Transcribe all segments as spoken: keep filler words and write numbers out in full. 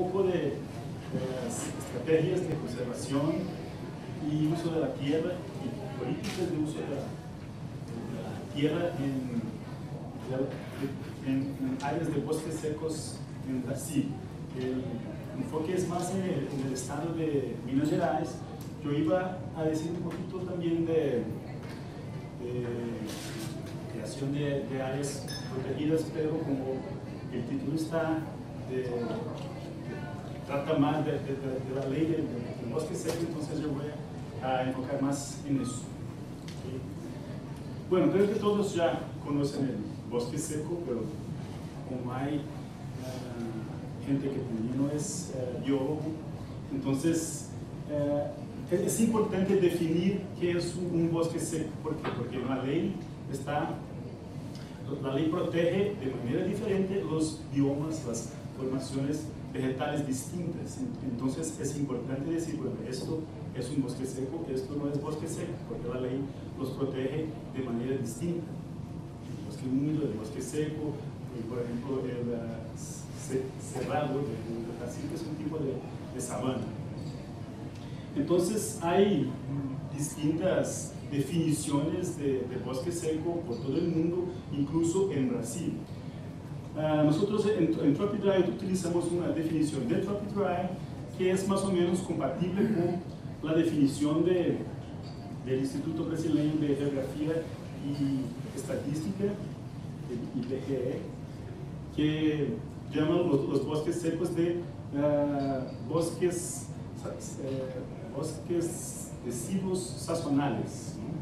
poco de, de las estrategias de conservación y uso de la tierra y políticas de uso de la, de la tierra en, en, en áreas de bosques secos en Brasil. El enfoque es más en el, en el estado de Minas Gerais. Yo iba a decir un poquito también de, de creación de, de áreas protegidas, pero como el título está de, de, trata más de, de, de la ley del de, de bosque seco, entonces yo voy a enfocar más en eso. ¿Sí? Bueno, creo que todos ya conocen el bosque seco, pero como hay uh, gente que también no es uh, biólogo, entonces uh, es importante definir qué es un, un bosque seco. ¿Por qué? Porque la ley está, la ley protege de manera diferente los biomas, las formaciones vegetales distintas. Entonces es importante decir, bueno, esto es un bosque seco, esto no es bosque seco, porque la ley los protege de manera distinta. El bosque húmedo, el bosque seco, y por ejemplo el uh, cerrado de Brasil, que es un tipo de, de sabana. Entonces hay distintas definiciones de, de bosque seco por todo el mundo, incluso en Brasil. Uh, nosotros en, en TropyDry utilizamos una definición de TropyDry que es más o menos compatible con la definición de, del Instituto Brasileño de Geografía y Estadística, el I B G E, que llaman los, los bosques secos de uh, bosques, uh, bosques deciduos sazonales, ¿no?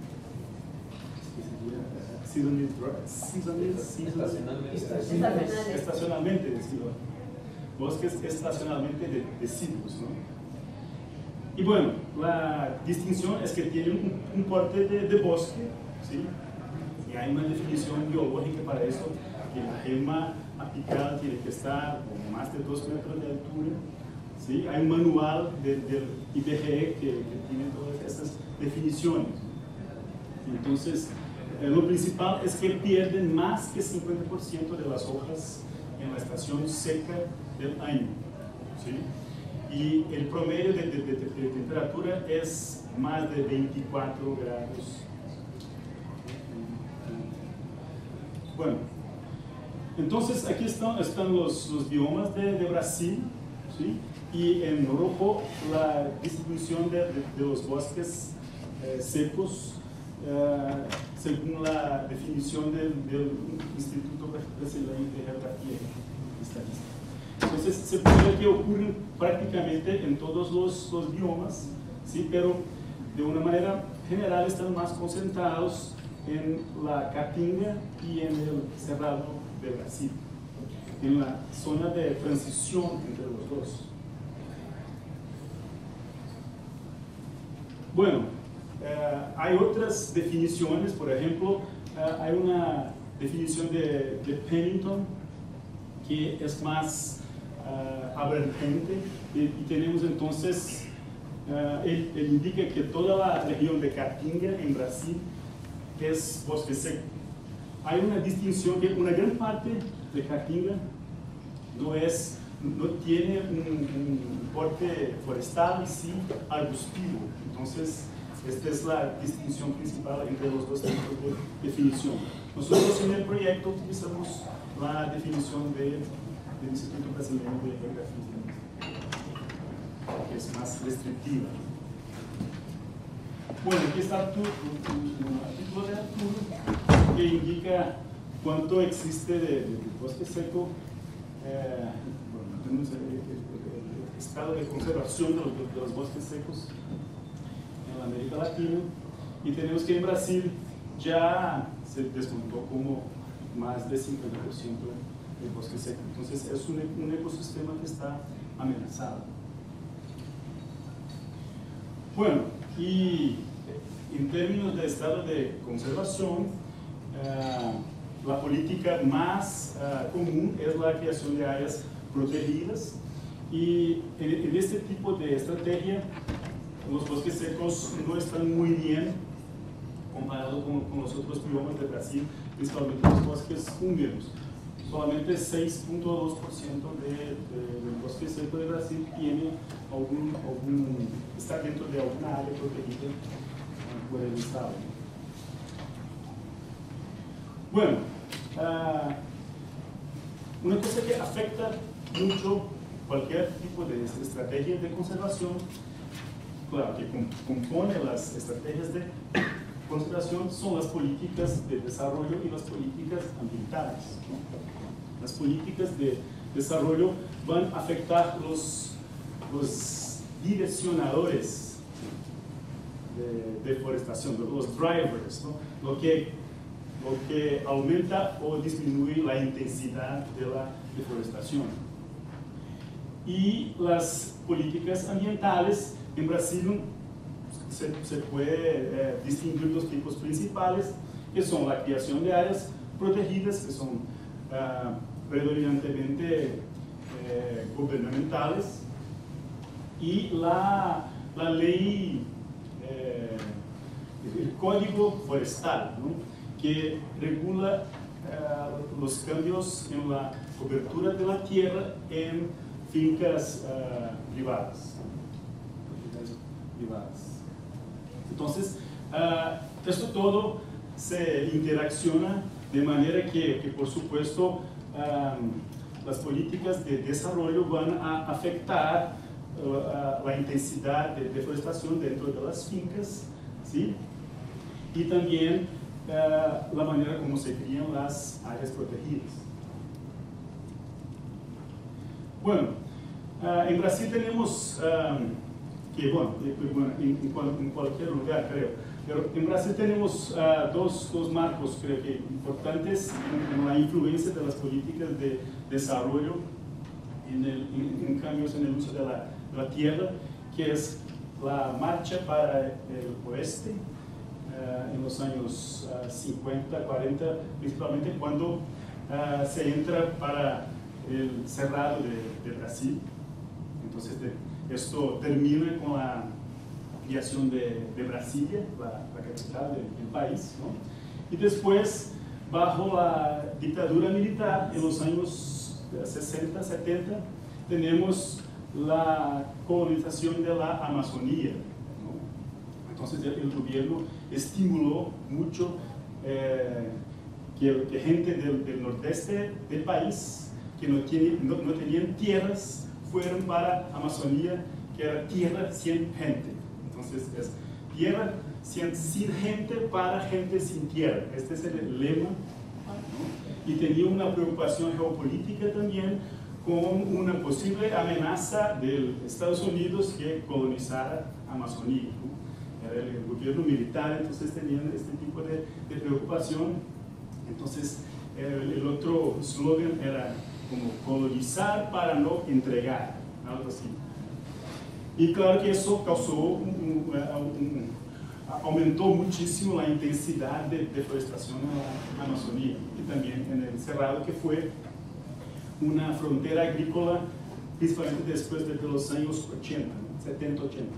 Estacionalmente, estacionalmente deciduos. Bosques estacionalmente de, deciduos, ¿no? Y bueno, la distinción es que tienen un, un porte de, de bosque, ¿sí? Y hay una definición biológica para eso, que la gema apical tiene que estar con más de dos metros de altura, ¿sí? Hay un manual del de I B G E que, que tiene todas estas definiciones. Entonces, eh, lo principal es que pierden más que cincuenta por ciento de las hojas en la estación seca del año, ¿sí? Y el promedio de, de, de, de temperatura es más de veinticuatro grados. Bueno, entonces aquí están, están los, los biomas de, de Brasil, ¿sí? Y en rojo la distribución de, de, de los bosques eh, secos eh, según la definición del, del Instituto Brasileño de Geografía y Estadística. Entonces se puede ver que ocurren prácticamente en todos los, los biomas, ¿sí? Pero de una manera general están más concentrados en la Caatinga y en el Cerrado de Brasil, en la zona de transición entre los dos. Bueno, eh, hay otras definiciones, por ejemplo, eh, hay una definición de, de Pennington que es más uh, abrangente y, y tenemos entonces, uh, él, él indica que toda la región de Caatinga en Brasil es bosque seco. Hay una distinción que una gran parte de Caatinga no, es, no tiene un, un porte forestal, sí arbustivo. Entonces, esta es la distinción principal entre los dos tipos de definición. Nosotros en el proyecto utilizamos la definición de, del Instituto Brasileño de Geografía, que es más restrictiva. Bueno, aquí está tu, tu, tu artículo de Arturo que indica cuánto existe de, de, de bosque seco. Eh, bueno, tenemos el, el, el estado de conservación de los, de los bosques secos en América Latina, y tenemos que en Brasil ya se descontó como más de cincuenta por ciento del bosque seco. Entonces es un, un ecosistema que está amenazado. Bueno, y en términos de estado de conservación, uh, la política más uh, común es la creación de áreas protegidas, y en, en este tipo de estrategia los bosques secos no están muy bien comparado con, con los otros biomas de Brasil, principalmente los bosques húmedos. solamente seis punto dos por ciento de, de, del bosque seco de Brasil tiene algún, algún, está dentro de alguna área protegida por el Estado. Bueno, uh, una cosa que afecta mucho cualquier tipo de estrategia de conservación, claro, que compone las estrategias de conservación, son las políticas de desarrollo y las políticas ambientales, ¿no? Las políticas de desarrollo van a afectar los, los direccionadores de deforestación, los drivers, ¿no? Lo que, lo que aumenta o disminuye la intensidad de la deforestación. Y las políticas ambientales en Brasil se, se puede eh, distinguir dos tipos principales, que son la creación de áreas protegidas, que son uh, predominantemente eh, gubernamentales, y la, la ley, eh, el Código Forestal, ¿no? Que regula uh, los cambios en la cobertura de la tierra en fincas uh, privadas. privadas. Entonces, uh, esto todo se interacciona de manera que, que por supuesto, um, las políticas de desarrollo van a afectar uh, la intensidad de deforestación dentro de las fincas, ¿sí? Y también uh, la manera como se crían las áreas protegidas. Bueno, uh, en Brasil tenemos... Um, que bueno, bueno en, en cualquier lugar creo, pero en Brasil tenemos uh, dos, dos marcos creo que importantes en, en la influencia de las políticas de desarrollo en, el, en, en cambios en el uso de la, de la tierra, que es la Marcha para el Oeste uh, en los años uh, cincuenta, cuarenta, principalmente cuando uh, se entra para el cerrado de, de Brasil. Entonces de, esto termina con la creación de, de Brasilia, la, la capital del, del país, ¿no? Y después, bajo la dictadura militar, en los años sesenta, setenta, tenemos la colonización de la Amazonía, ¿no? Entonces el, el gobierno estimuló mucho eh, que, que gente del, del nordeste del país, que no, tiene, no, no tenían tierras, fueron para Amazonía, que era tierra sin gente. Entonces es tierra sin, sin gente para gente sin tierra. Este es el lema, ¿no? Y tenía una preocupación geopolítica también con una posible amenaza de Estados Unidos que colonizara Amazonía, ¿no? Era el, el gobierno militar, entonces tenían este tipo de, de preocupación. Entonces el, el otro eslogan era como colonizar para no entregar, algo así. Y claro que eso causó, un, un, un, aumentó muchísimo la intensidad de deforestación en la Amazonía y también en el Cerrado, que fue una frontera agrícola principalmente después de los años ochenta, ¿no? setenta, ochenta.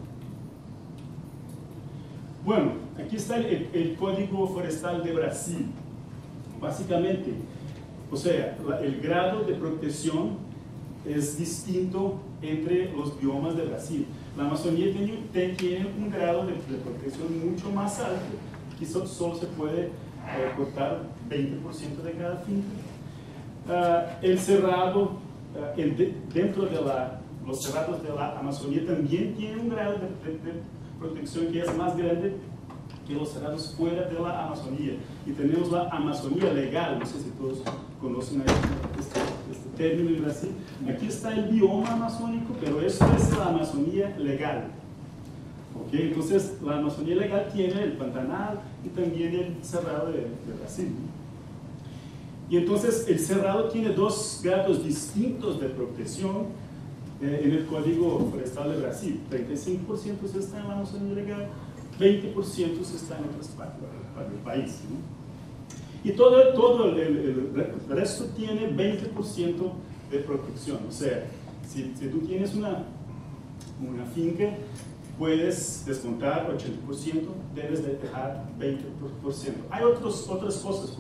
Bueno, aquí está el, el Código Forestal de Brasil. Básicamente, o sea, la, el grado de protección es distinto entre los biomas de Brasil. La Amazonía tiene, tiene un grado de, de protección mucho más alto, que so, solo se puede eh, cortar veinte por ciento de cada finca. Uh, el cerrado, uh, el de, dentro de la, los cerrados de la Amazonía también tiene un grado de, de, de protección que es más grande que los cerrados fuera de la Amazonía. Y tenemos la Amazonía legal, no sé si todos conocen este, este término en Brasil. Aquí está el bioma amazónico, pero esto es la Amazonía legal. ¿Okay? Entonces, la Amazonía legal tiene el Pantanal y también el Cerrado de, de Brasil. Y entonces, el Cerrado tiene dos grados distintos de protección eh, en el Código Forestal de Brasil. treinta y cinco por ciento está en la Amazonía legal, veinte por ciento está en otras partes del país, ¿no? Y todo, todo el, el, el resto tiene veinte por ciento de protección. O sea, si, si tú tienes una, una finca, puedes descontar ochenta por ciento, debes de dejar veinte por ciento. Hay otros, otras cosas como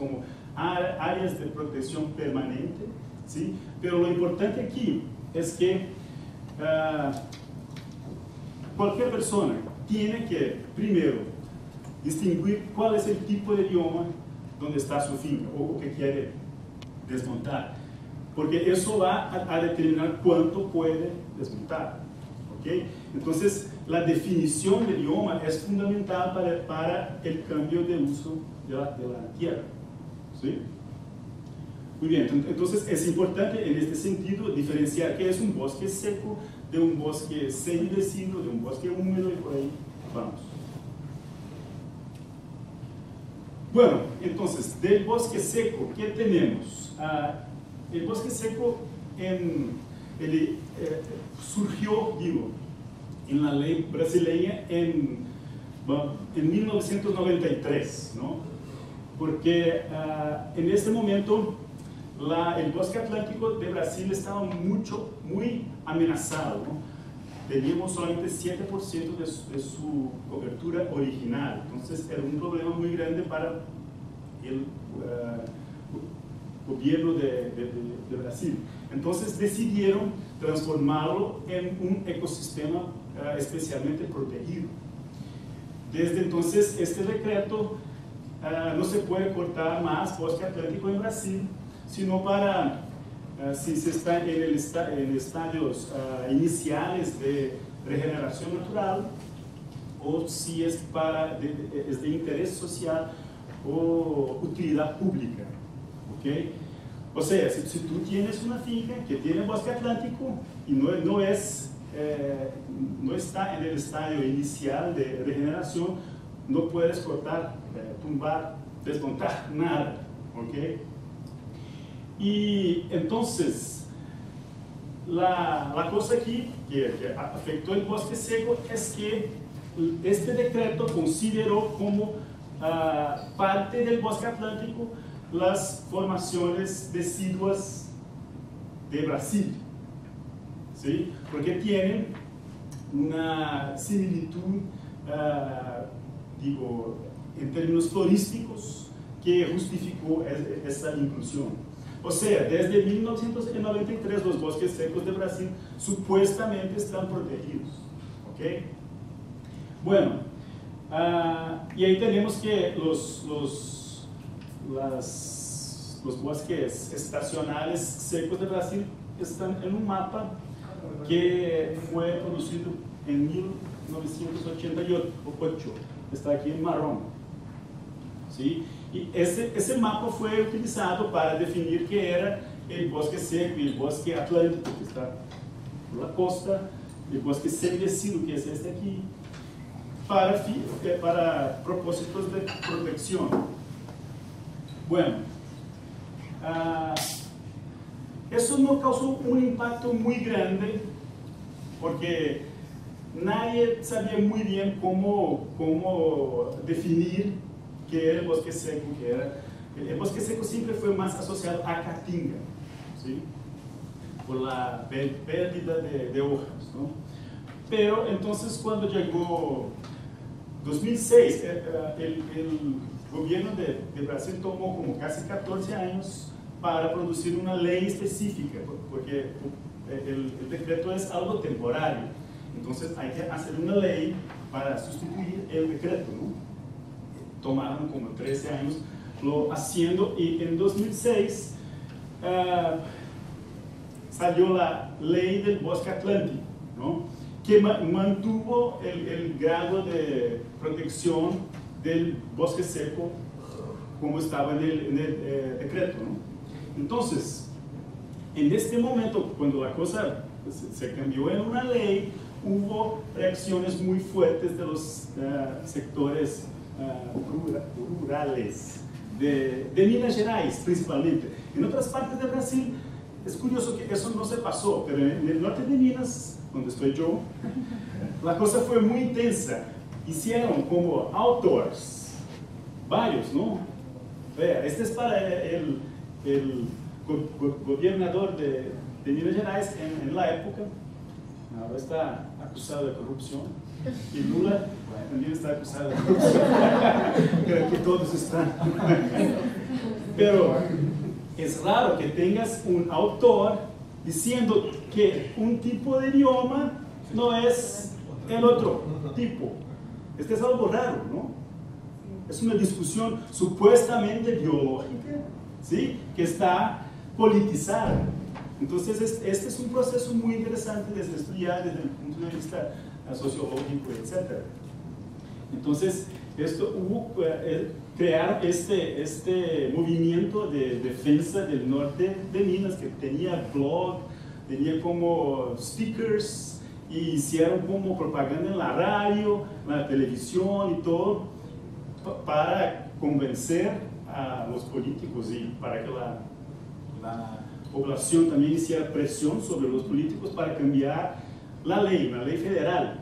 áreas de protección permanente, ¿sí? Pero lo importante aquí es que uh, cualquier persona tiene que, primero, distinguir cuál es el tipo de bioma donde está su finca o que quiere desmontar, porque eso va a, a determinar cuánto puede desmontar, ¿ok? Entonces, la definición del bioma es fundamental para, para el cambio de uso de la, de la tierra, ¿sí? Muy bien, entonces es importante en este sentido diferenciar qué es un bosque seco de un bosque semideciduo, de un bosque húmedo y por ahí vamos. Bueno, entonces, del bosque seco, ¿qué tenemos? Uh, el bosque seco en, el, eh, surgió, digo, en la ley brasileña en, bueno, en mil novecientos noventa y tres, ¿no? Porque uh, en este momento la, el bosque atlántico de Brasil estaba mucho, muy amenazado, ¿no? Teníamos solamente siete por ciento de su, de su cobertura original, entonces era un problema muy grande para el uh, gobierno de, de, de, de Brasil. Entonces decidieron transformarlo en un ecosistema uh, especialmente protegido. Desde entonces este decreto uh, no se puede cortar más bosque atlántico en Brasil, sino para Uh, si se está en, el esta, en estadios uh, iniciales de regeneración natural o si es, para, de, de, es de interés social o utilidad pública, ¿okay? O sea, si, si tú tienes una finca que tiene bosque atlántico y no, no, es, eh, no está en el estadio inicial de regeneración, no puedes cortar, eh, tumbar, desmontar, nada, ¿ok? Y entonces, la, la cosa aquí que, que afectó el bosque seco es que este decreto consideró como uh, parte del bosque atlántico las formaciones deciduas de Brasil, ¿sí? Porque tienen una similitud, uh, digo, en términos florísticos que justificó esa inclusión. O sea, desde mil novecientos noventa y tres los bosques secos de Brasil supuestamente están protegidos, ¿ok? Bueno, uh, y ahí tenemos que los, los, las, los bosques estacionales secos de Brasil están en un mapa que fue producido en mil novecientos ochenta y ocho, está aquí en marrón, ¿sí? Y ese, ese mapa fue utilizado para definir qué era el bosque seco y el bosque atlántico, que está por la costa, el bosque semideciduo, que es este aquí, para, para propósitos de protección. Bueno, uh, eso no causó un impacto muy grande, porque nadie sabía muy bien cómo, cómo definir que era el bosque seco, que era, el bosque seco siempre fue más asociado a caatinga, ¿sí? Por la pérdida de, de hojas, ¿no? Pero entonces cuando llegó dos mil seis, el, el gobierno de, de Brasil tomó como casi catorce años para producir una ley específica, porque el, el decreto es algo temporario, entonces hay que hacer una ley para sustituir el decreto, ¿no? Tomaron como trece años lo haciendo, y en dos mil seis uh, salió la ley del bosque atlántico, ¿no? Que ma mantuvo el, el grado de protección del bosque seco como estaba en el, en el eh, decreto, ¿no? Entonces, en este momento, cuando la cosa se, se cambió en una ley, hubo reacciones muy fuertes de los uh, sectores Uh, rurales de, de Minas Gerais principalmente. En otras partes de Brasil es curioso que eso no se pasó, pero en el norte de Minas, donde estoy yo, la cosa fue muy intensa. Hicieron como outdoors, varios, ¿no? Vea, este es para el, el go, go, gobernador de, de Minas Gerais en, en la época. Ahora está acusado de corrupción. Y Lula también está acusado de corrupción. Creo que todos están. Pero es raro que tengas un autor diciendo que un tipo de idioma no es el otro tipo. Este es algo raro, ¿no? Es una discusión supuestamente biológica, ¿sí? Que está politizada. Entonces, este es un proceso muy interesante de estudiar desde el punto de vista sociológico, etcétera. Entonces, esto hubo eh, crear este, este movimiento de defensa del norte de Minas, que tenía blog, tenía como stickers, y hicieron como propaganda en la radio, en la televisión y todo, para convencer a los políticos y para que la, la población también hiciera presión sobre los políticos para cambiar la ley, la ley federal.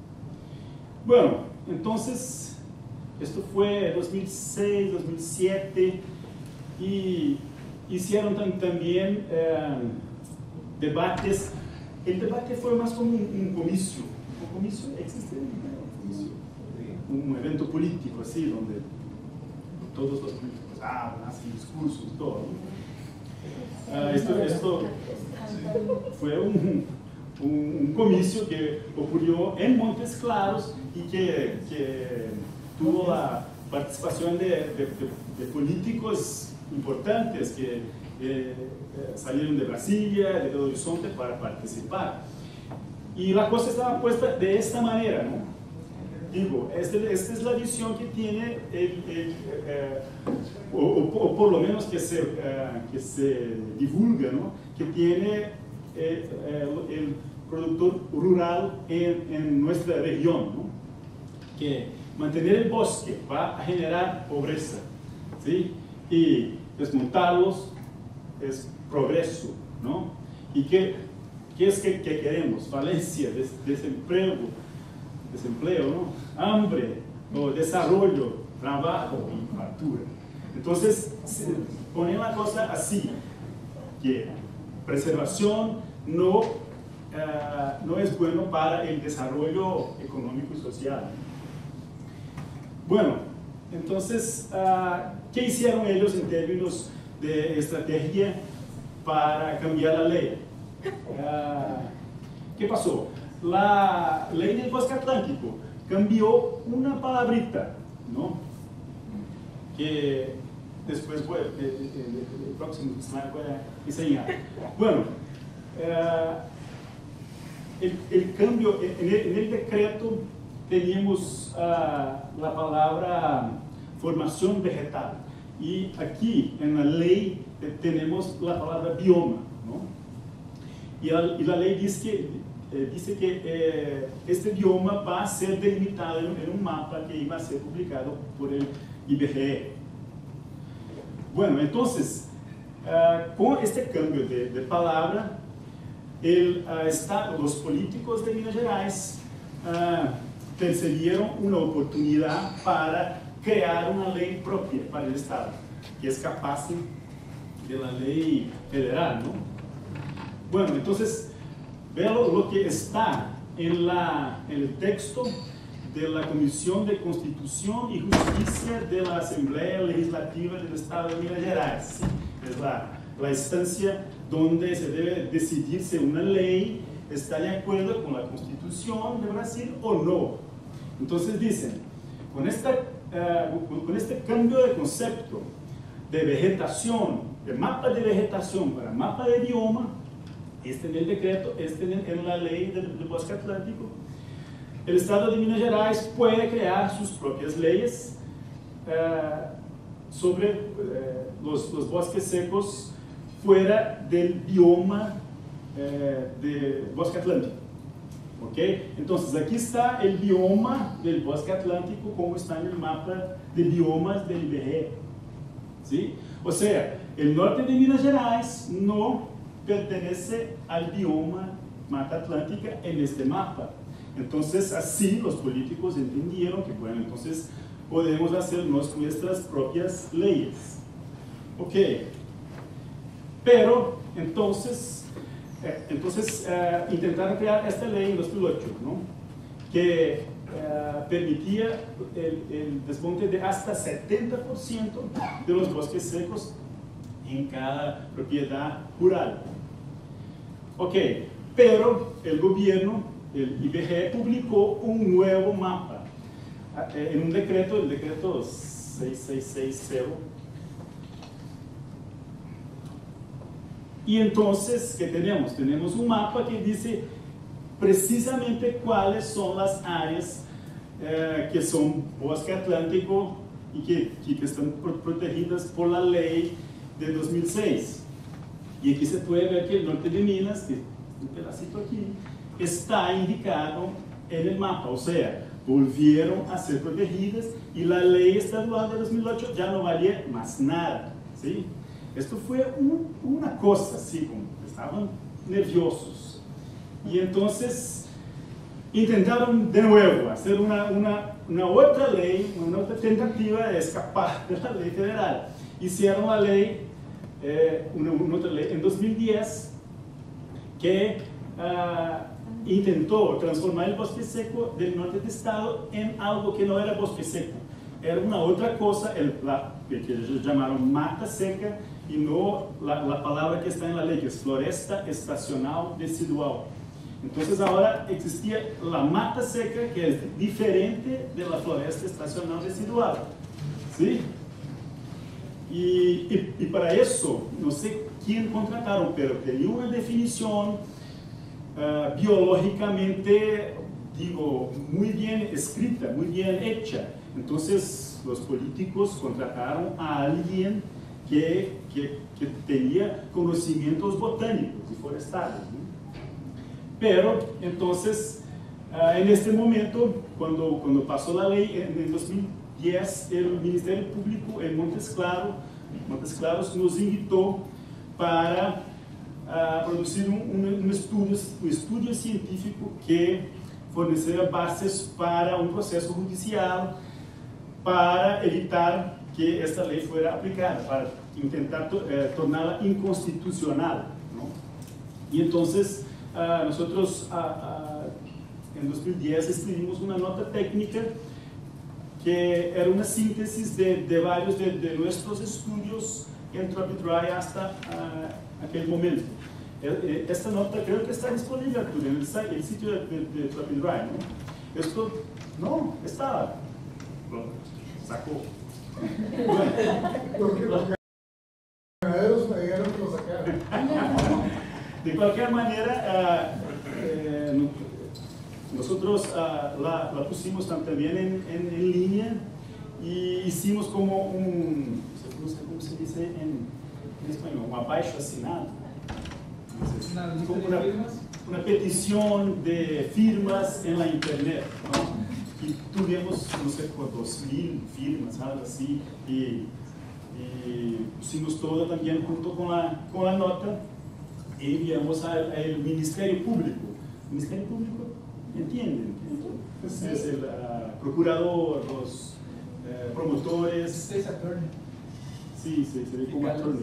Bueno, entonces, esto fue dos mil seis, dos mil siete, y hicieron también eh, debates. El debate fue más como un, un comicio. ¿Un comicio? ¿Existe un comicio? Un evento político, así, donde todos los políticos hablan, hacen discursos, todo, ¿no? Uh, esto, esto fue un, un, un comicio que ocurrió en Montes Claros y que, que tuvo la participación de, de, de, de políticos importantes que eh, salieron de Brasilia, de Belo Horizonte para participar. Y la cosa estaba puesta de esta manera, ¿no? Digo, esta, esta es la visión que tiene, el, el, eh, o, o, o por lo menos que se, eh, que se divulga, ¿no? Que tiene eh, eh, el productor rural en, en nuestra región, ¿no? Que mantener el bosque va a generar pobreza, ¿sí? Y desmontarlos es progreso, ¿no? ¿Y qué, qué es que, que queremos? Falencia, des, desempleo, desempleo, ¿no? Hambre, o desarrollo, trabajo y fartura. Entonces, se pone la cosa así, que preservación no, uh, no es bueno para el desarrollo económico y social. Bueno, entonces, uh, ¿qué hicieron ellos en términos de estrategia para cambiar la ley? Uh, ¿Qué pasó? La ley del bosque atlántico cambió una palabrita, ¿no? Que después voy, el, el, el próximo slide voy a enseñar. Bueno, uh, el, el cambio, en el, en el decreto teníamos uh, la palabra formación vegetal, y aquí en la ley tenemos la palabra bioma, ¿no? Y, la, y la ley dice que Eh, dice que eh, este bioma va a ser delimitado en, en un mapa que iba a ser publicado por el I B G E. Bueno, entonces, uh, con este cambio de, de palabra, el uh, Estado, los políticos de Minas Gerais uh, percibieron una oportunidad para crear una ley propia para el Estado, que escapase de la ley federal, ¿no? Bueno, entonces, vean lo que está en, la, en el texto de la Comisión de Constitución y Justicia de la Asamblea Legislativa del Estado de Minas Gerais. ¿Sí? Es la, la instancia donde se debe decidir si una ley está de acuerdo con la Constitución de Brasil o no. Entonces dicen, con, esta, uh, con este cambio de concepto de vegetación, de mapa de vegetación para mapa de bioma, este en el decreto, este en, en la ley del, del bosque atlántico, el Estado de Minas Gerais puede crear sus propias leyes uh, sobre uh, los, los bosques secos fuera del bioma uh, del bosque atlántico. ¿Okay? Entonces aquí está el bioma del bosque atlántico como está en el mapa de biomas del I B G E. ¿Sí? O sea, el norte de Minas Gerais no pertenece al bioma Mata Atlántica en este mapa. Entonces, así los políticos entendieron que, bueno, entonces podemos hacer nuestras propias leyes. Ok. Pero, entonces, eh, entonces eh, intentaron crear esta ley en dos mil ocho, ¿no? Que uh, permitía el, el desmonte de hasta setenta por ciento de los bosques secos en cada propiedad rural. Ok, pero el gobierno, el I B G E, publicó un nuevo mapa en un decreto, el decreto seis seis seis cero. Y entonces, ¿qué tenemos? Tenemos un mapa que dice precisamente cuáles son las áreas eh, que son bosque atlántico y que, que están protegidas por la ley de dos mil seis. Y aquí se puede ver que el norte de Minas, que es un pedacito aquí, está indicado en el mapa, o sea, volvieron a ser protegidas y la ley estadual de dos mil ocho ya no valía más nada, ¿sí? Esto fue un, una cosa así, como estaban nerviosos. Y entonces intentaron de nuevo hacer una, una, una otra ley, una otra tentativa de escapar de la ley federal. Hicieron la ley, eh, una, una otra ley en dos mil diez que uh, intentó transformar el bosque seco del norte del estado en algo que no era bosque seco. Era una otra cosa, el, la, que ellos llamaron mata seca, y no la, la palabra que está en la ley, que es floresta estacional residual. Entonces ahora existía la mata seca, que es diferente de la floresta estacional residual, ¿sí? Y, y, y para eso, no sé quién contrataron, pero tenía una definición uh, biológicamente, digo, muy bien escrita, muy bien hecha. Entonces los políticos contrataron a alguien que, que, que tenía conocimientos botánicos y forestales, ¿no? Pero entonces, uh, en este momento, cuando, cuando pasó la ley en, en dos mil diez, el Ministerio Público en Montes Claros, Montes Claros nos invitó para uh, producir un, un, un, estudio, un estudio científico que forneciera bases para un proceso judicial para evitar que esta ley fuera aplicada, para intentar to, eh, tornarla inconstitucional, ¿no? Y entonces uh, nosotros uh, uh, en dos mil diez escribimos una nota técnica que era una síntesis de, de varios de, de nuestros estudios en TropyDry hasta uh, aquel momento. Esta nota creo que está disponible, Arturo, en el, el sitio de, de, de TropyDry, ¿no? Esto no estaba. Lo sacó. Bueno, porque los ganaderos me dijeron que lo sacaron. De cualquier manera, uh, eh, nosotros uh, la, la pusimos también en, en, en línea y hicimos como un, no sé cómo se dice en, en español, un abaixo assinado. Entonces, como una, una petición de firmas en la internet, ¿no? Y tuvimos, no sé, por dos mil firmas, algo así, y, y pusimos todo también junto con la, con la nota y enviamos al, al Ministerio Público. ¿El Ministerio Público? ¿Entienden? Entonces, es el uh, procurador, los uh, promotores. State attorney. Sí, sí, se ve como attorney.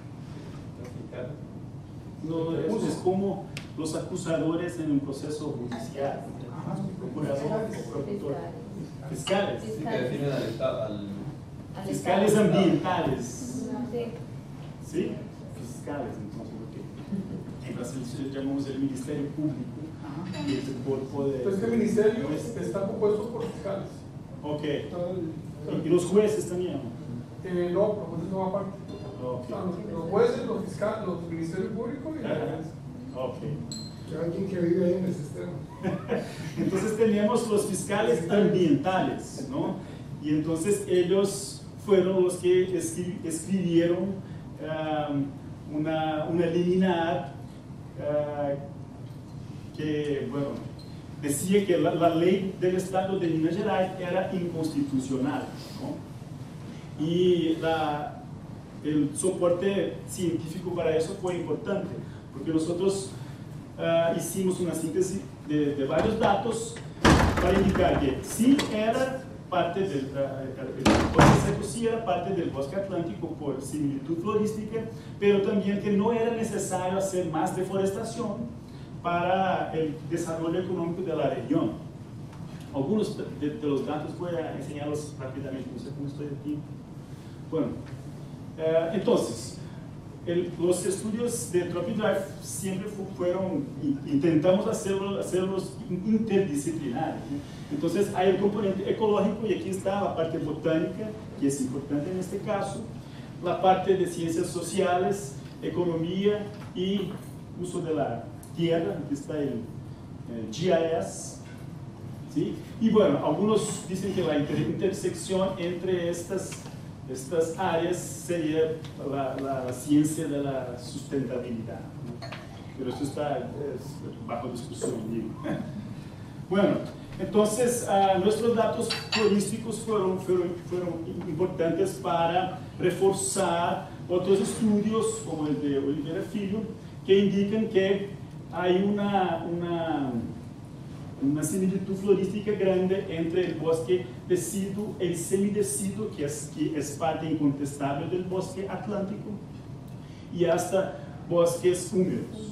No, es, es como los acusadores en un proceso judicial. Procurador o promotor. Fiscales. Sí, que definen al Estado. Al... Fiscales ambientales. Sí. ¿Sí? Fiscales, entonces, ok. En Brasil se llamamos el Ministerio Público. Y es el cuerpo de. Pues este ministerio está compuesto por fiscales. Ok. El, ¿Y los jueces también? eh, no, los jueces no aparte. Ok. O sea, los, los jueces, los fiscales, los ministerios públicos y la defensa. Ok. Que alguien que vive ahí en el sistema. Entonces teníamos los fiscales ambientales, ¿no? Y entonces ellos fueron los que escri escribieron um, una, una liminar uh, que, bueno, decía que la, la ley del Estado de Minas Gerais era inconstitucional, ¿no? Y la, el soporte científico para eso fue importante, porque nosotros uh, hicimos una síntesis de, de varios datos para indicar que sí era parte del uh, bosque seco, sí era parte del bosque atlántico por similitud florística, pero también que no era necesario hacer más deforestación para el desarrollo económico de la región. algunos de, de los datos voy a enseñarlos rápidamente, no sé cómo estoy de tiempo. Bueno, eh, entonces, el, los estudios de Tropy Drive siempre fueron, intentamos hacerlo, hacerlos interdisciplinares, ¿no? Entonces hay el componente ecológico y aquí está la parte botánica, que es importante en este caso, la parte de ciencias sociales, economía y uso de la tierra, aquí está el, el G I S, ¿sí? Y bueno, algunos dicen que la inter intersección entre estas, estas áreas sería la, la, la ciencia de la sustentabilidad, ¿no? Pero esto está es, bajo discusión, digo. Bueno, entonces uh, nuestros datos florísticos fueron, fueron, fueron importantes para reforzar otros estudios, como el de Oliveira Filho, que indican que hay una, una, una similitud florística grande entre el bosque deciduo y semideciduo, que es, que es parte incontestable del bosque atlántico, y hasta bosques húmedos.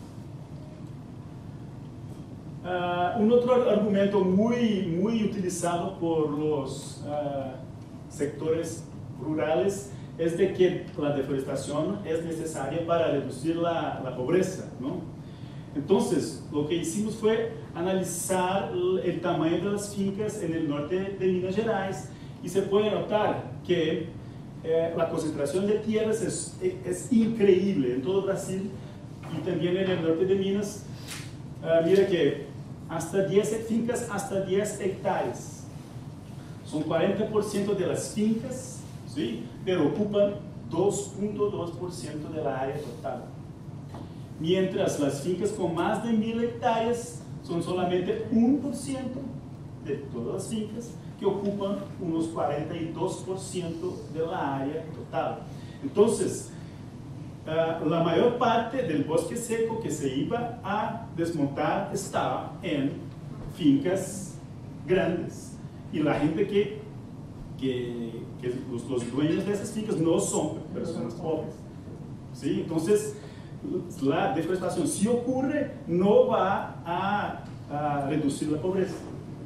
Uh, un otro argumento muy, muy utilizado por los uh, sectores rurales es de que la deforestación es necesaria para reducir la, la pobreza, ¿no? Entonces, lo que hicimos fue analizar el, el tamaño de las fincas en el norte de Minas Gerais y se puede notar que eh, la concentración de tierras es, es increíble en todo Brasil y también en el norte de Minas. Uh, mira que hasta diez fincas, hasta diez hectáreas. Son cuarenta por ciento de las fincas, ¿sí? Pero ocupan dos punto dos por ciento de la área total. Mientras las fincas con más de mil hectáreas son solamente uno por ciento de todas las fincas, que ocupan unos cuarenta y dos por ciento de la área total. Entonces, Uh, la mayor parte del bosque seco que se iba a desmontar estaba en fincas grandes. Y la gente que, que, que los, los dueños de esas fincas no son personas pobres, ¿sí? Entonces, la deforestación, si ocurre, no va a, a reducir la pobreza.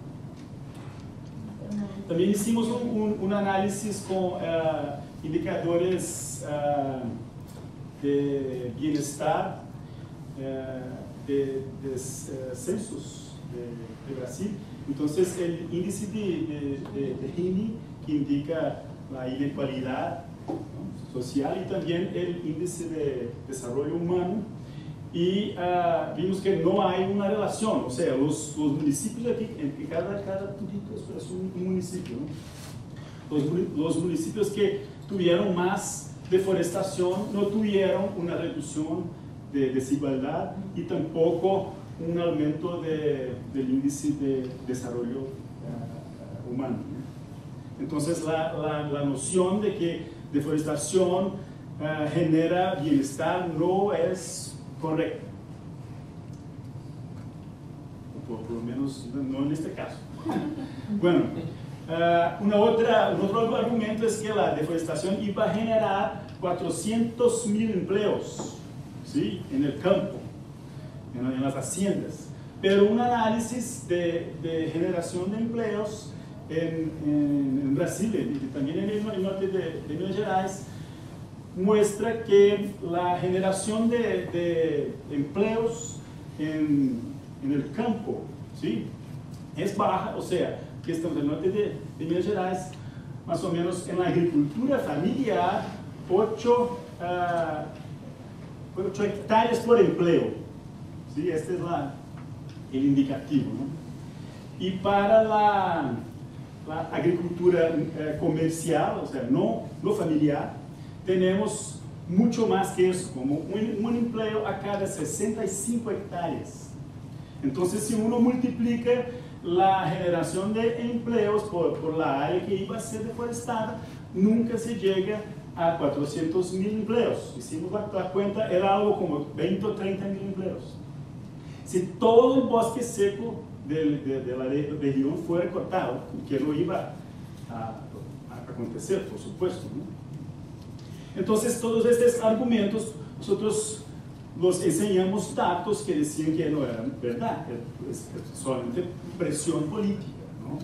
También hicimos un, un, un análisis con uh, indicadores uh, de bienestar, eh, de, de uh, censos de, de Brasil. Entonces el índice de, de, de, de Gini, que indica la inequalidad, ¿no?, social, y también el índice de desarrollo humano, y uh, vimos que no hay una relación, o sea, los, los municipios aquí, en cada, cada puntito es un, un municipio, ¿no? los, los municipios que tuvieron más deforestación no tuvieron una reducción de desigualdad y tampoco un aumento de, del índice de desarrollo uh, humano, ¿no? Entonces la, la, la noción de que deforestación uh, genera bienestar no es correcta, por, por lo menos no en este caso. Bueno, Uh, una otra, un otro argumento es que la deforestación iba a generar cuatrocientos mil empleos, ¿sí?, en el campo, en, en las haciendas. Pero un análisis de, de generación de empleos en, en, en Brasil y también en el norte de, de Minas Gerais muestra que la generación de, de empleos en, en el campo, ¿sí?, es baja, o sea, que estamos en el norte de, de Minas Gerais, más o menos en la agricultura familiar, ocho hectáreas por empleo, ¿sí? Este es la, el indicativo, ¿no? Y para la, la agricultura eh, comercial, o sea, no, no familiar, tenemos mucho más que eso, como un, un empleo a cada sesenta y cinco hectáreas. Entonces, si uno multiplica la generación de empleos por, por la área que iba a ser deforestada, nunca se llega a cuatrocientos mil empleos. Hicimos la, la cuenta, era algo como veinte o treinta mil empleos. Si todo el bosque seco de, de, de la región fuera cortado, que no iba a, a acontecer, por supuesto, ¿no? Entonces, todos estos argumentos, nosotros los enseñamos datos que decían que no eran verdad, es solamente presión política. ¿no?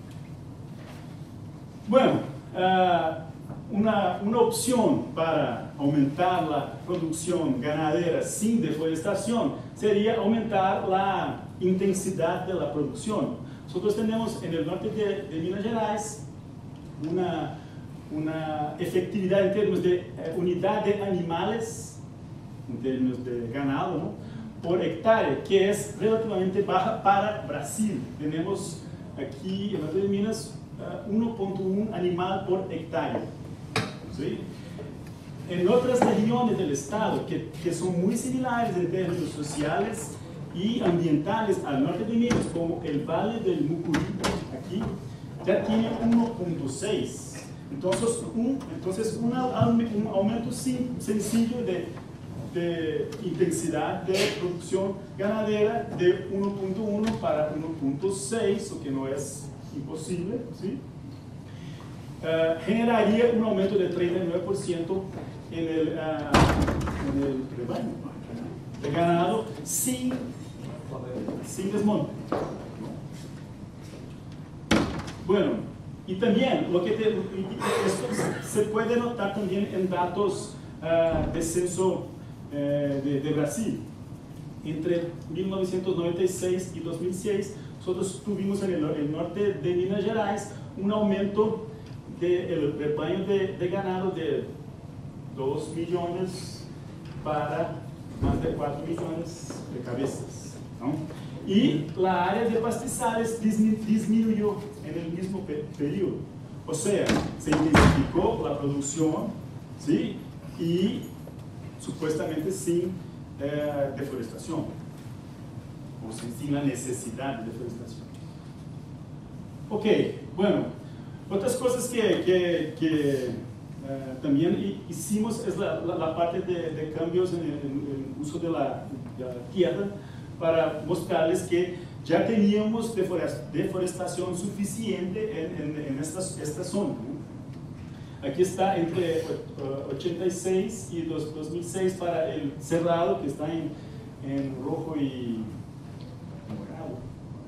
Bueno, uh, una, una opción para aumentar la producción ganadera sin deforestación sería aumentar la intensidad de la producción. Nosotros tenemos en el norte de, de Minas Gerais una, una efectividad en términos de eh, unidad de animales, en términos de ganado, ¿no?, por hectárea, que es relativamente baja para Brasil. Tenemos aquí en el norte de Minas uh, uno punto uno animal por hectárea, ¿sí? En otras regiones del estado que, que son muy similares en términos sociales y ambientales al norte de Minas, como el Valle del Mucurí, aquí, ya tiene uno punto seis. Entonces, un, entonces un, un aumento sim, sencillo de, de intensidad de producción ganadera de uno punto uno para uno punto seis, lo que no es imposible, ¿sí? Uh, generaría un aumento de treinta y nueve por ciento en el, uh, en el rebaño de ganado sin, sin desmonte. Bueno, y también lo que te, esto se puede notar también en datos uh, de censo uh, de, de Brasil. Entre mil novecientos noventa y seis y dos mil seis, nosotros tuvimos en el, el norte de Minas Gerais un aumento del rebaño de, de ganado de dos millones para más de cuatro millones de cabezas, ¿no? Y la área de pastizales disminuyó en el mismo periodo. O sea, se intensificó la producción, ¿sí?, y supuestamente sin eh, deforestación, o sin, sin la necesidad de deforestación. Ok, bueno, otras cosas que, que, que uh, también hicimos es la, la, la parte de, de cambios en el, en el uso de la, de la tierra, para mostrarles que ya teníamos deforestación suficiente en, en, en esta, esta zona, ¿no? Aquí está entre uh, ochenta y seis y dos mil seis para el cerrado, que está en, en rojo y morado,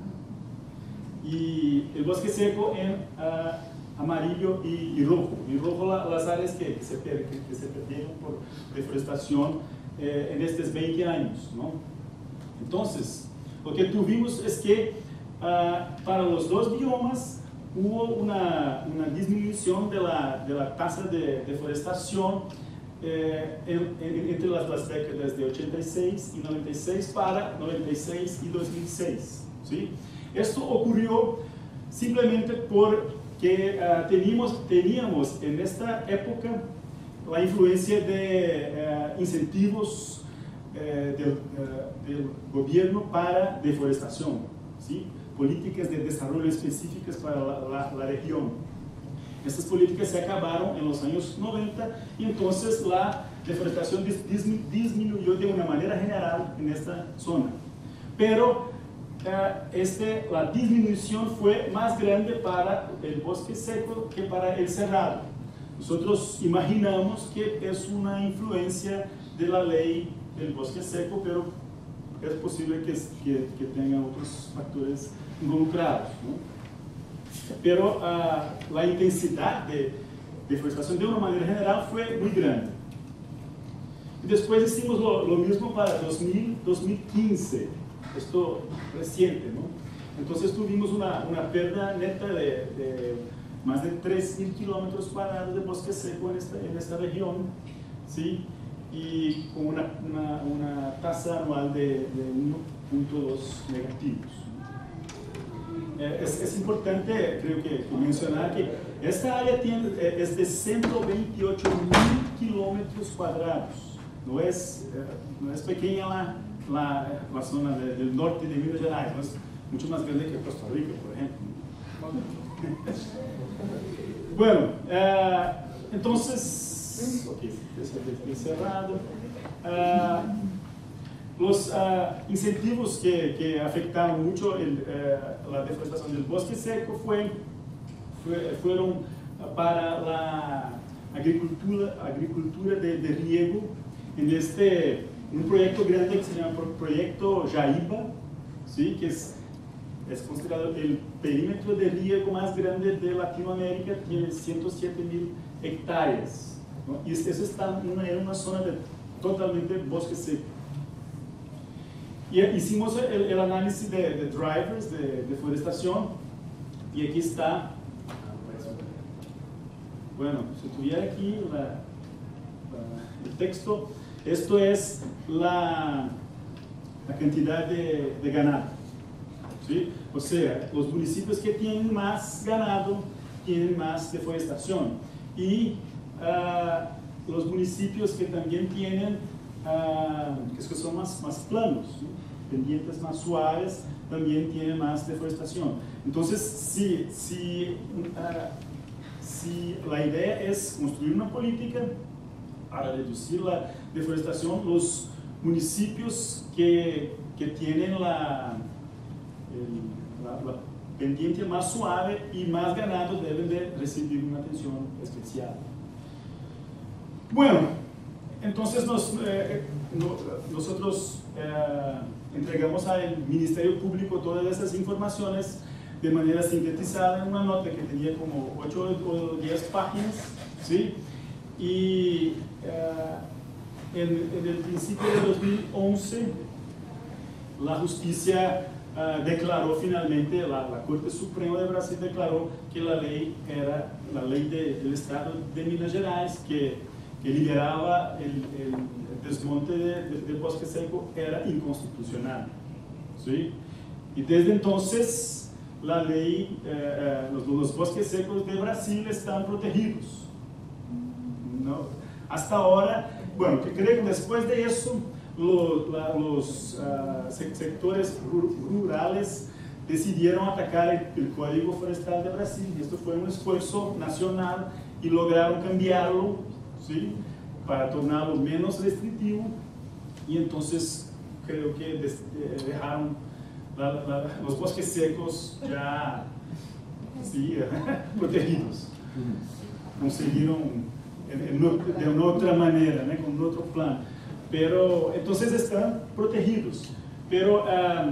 y el bosque seco en uh, amarillo y, y rojo. Y rojo la, las áreas que, que, se, que, que se perdieron por deforestación eh, en estos veinte años, ¿no? Entonces, lo que tuvimos es que uh, para los dos biomas hubo una, una disminución de la, de la tasa de deforestación eh, en, en, entre las, las décadas de ochenta y seis y noventa y seis para noventa y seis y dos mil seis, ¿sí? Esto ocurrió simplemente porque uh, teníamos, teníamos en esta época la influencia de uh, incentivos Eh, del, uh, del gobierno para deforestación, ¿sí?, políticas de desarrollo específicas para la, la, la región. Estas políticas se acabaron en los años noventa y entonces la deforestación dis, dismi, disminuyó de una manera general en esta zona. Pero uh, este, la disminución fue más grande para el bosque seco que para el cerrado. Nosotros imaginamos que es una influencia de la ley del bosque seco, pero es posible que, que, que tenga otros factores involucrados, ¿no? Pero uh, la intensidad de deforestación de una manera general fue muy grande. Y después hicimos lo, lo mismo para dos mil, dos mil quince, esto reciente, ¿no? Entonces tuvimos una, una pérdida neta de, de más de tres mil kilómetros cuadrados de bosque seco en esta, en esta región, ¿sí?, y con una, una, una tasa anual de, de uno punto dos negativos. Eh, es, es importante, creo que, que mencionar que esta área tiene, eh, es de ciento veintiocho mil kilómetros cuadrados. No es, eh, no es pequeña la, la, la zona de, del norte de Minas Gerais, no es mucho más grande que Costa Rica, por ejemplo. Bueno, eh, entonces, okay, cerrado. Uh, los uh, incentivos que, que afectaron mucho el, uh, la deforestación del bosque seco fue, fue, fueron para la agricultura, agricultura de, de riego en este, un proyecto grande que se llama Proyecto Jaíba, ¿sí?, que es es considerado el perímetro de riego más grande de Latinoamérica, tiene ciento siete mil hectáreas, ¿no? Y eso está en una, en una zona de totalmente bosque seco. Y hicimos el, el análisis de, de drivers de deforestación, y aquí está, bueno, si tuviera aquí la, la, el texto, esto es la, la cantidad de, de ganado, ¿sí? O sea, los municipios que tienen más ganado tienen más deforestación, y uh, los municipios que también tienen, uh, que son más, más planos, ¿sí? Pendientes más suaves, también tienen más deforestación. Entonces, si, si, uh, si la idea es construir una política para reducir la deforestación, los municipios que, que tienen la, el, la, la pendiente más suave y más ganado deben de recibir una atención especial. Bueno, entonces nos, eh, no, nosotros eh, entregamos al Ministerio Público todas esas informaciones de manera sintetizada en una nota que tenía como ocho o diez páginas, ¿sí? Y uh, en, en el principio de dos mil once la justicia uh, declaró finalmente, la, la Corte Suprema de Brasil declaró que la ley era la ley de, del Estado de Minas Gerais, que, que liberaba el, el, el desmonte de, de, del bosque seco, era inconstitucional, ¿sí? Y desde entonces la ley, eh, eh, los, los bosques secos de Brasil están protegidos, ¿no? Hasta ahora, bueno, que creo que después de eso lo, la, los uh, sectores rurales decidieron atacar el, el Código Forestal de Brasil, y esto fue un esfuerzo nacional y lograron cambiarlo, ¿sí? Para tornarlo menos restrictivo, y entonces creo que des, eh, dejaron La, la, los bosques secos ya, sí, protegidos. Consiguieron en, en, de una otra manera, ¿no? Con otro plan, pero entonces están protegidos. Pero um,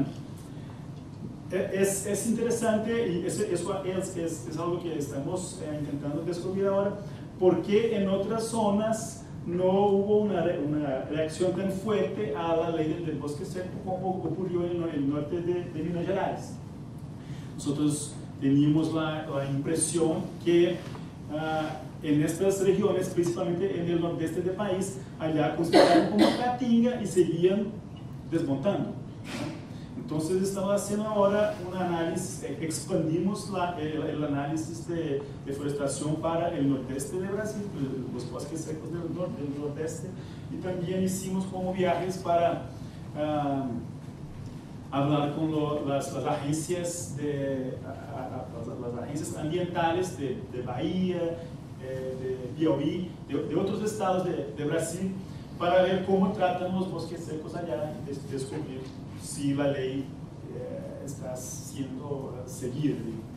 es, es interesante, y eso, eso es, es, es algo que estamos eh, intentando descubrir ahora, porque en otras zonas no hubo una, una reacción tan fuerte a la ley del, del bosque seco como ocurrió en el norte de, de Minas Gerais. Nosotros teníamos la, la impresión que uh, en estas regiones, principalmente en el nordeste del país, allá consideraban como caatinga y seguían desmontando, ¿no? Entonces estamos haciendo ahora un análisis, expandimos la, el, el análisis de deforestación para el nordeste de Brasil, los bosques secos del, nor, del nordeste, y también hicimos como viajes para uh, hablar con lo, las, las agencias de, a, a, las, las agencias ambientales de, de Bahía, eh, de Piauí, de, de otros estados de, de Brasil, para ver cómo tratan los bosques secos allá y des, descubrir si la ley eh, está siendo uh, seguida.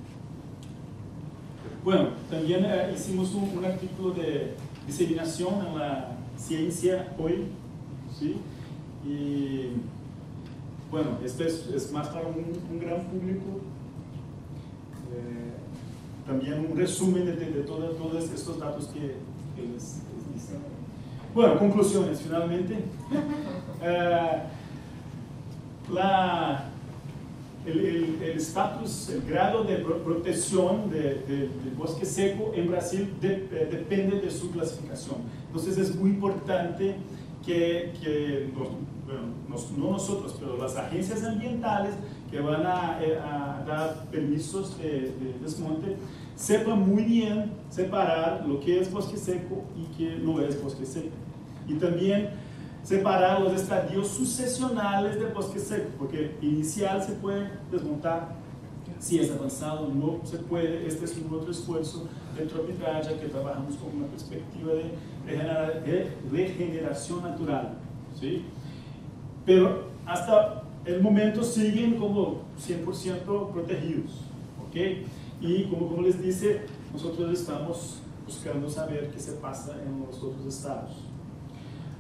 Bueno, también eh, hicimos un, un artículo de diseminación en la Ciencia Hoy, ¿sí? Y bueno, este es, es más para un, un gran público, eh, también un resumen de, de, de todos todo estos datos que, que les, les dicen. Bueno, conclusiones finalmente. Uh, La, el estatus, el, el, el grado de protección de, de, del bosque seco en Brasil de, de, depende de su clasificación. Entonces es muy importante que, que nos, bueno, nos, no nosotros, pero las agencias ambientales que van a, a dar permisos de, de desmonte sepan muy bien separar lo que es bosque seco y que no es bosque seco. Y también separar los estadios sucesionales del bosque seco, porque inicial se puede desmontar, si es avanzado no se puede. Este es un otro esfuerzo de Tropidraja que trabajamos con una perspectiva de, regenera, de regeneración natural, ¿sí? Pero hasta el momento siguen como cien por ciento protegidos, ¿ok? Y como, como les dice, nosotros estamos buscando saber qué se pasa en los otros estados.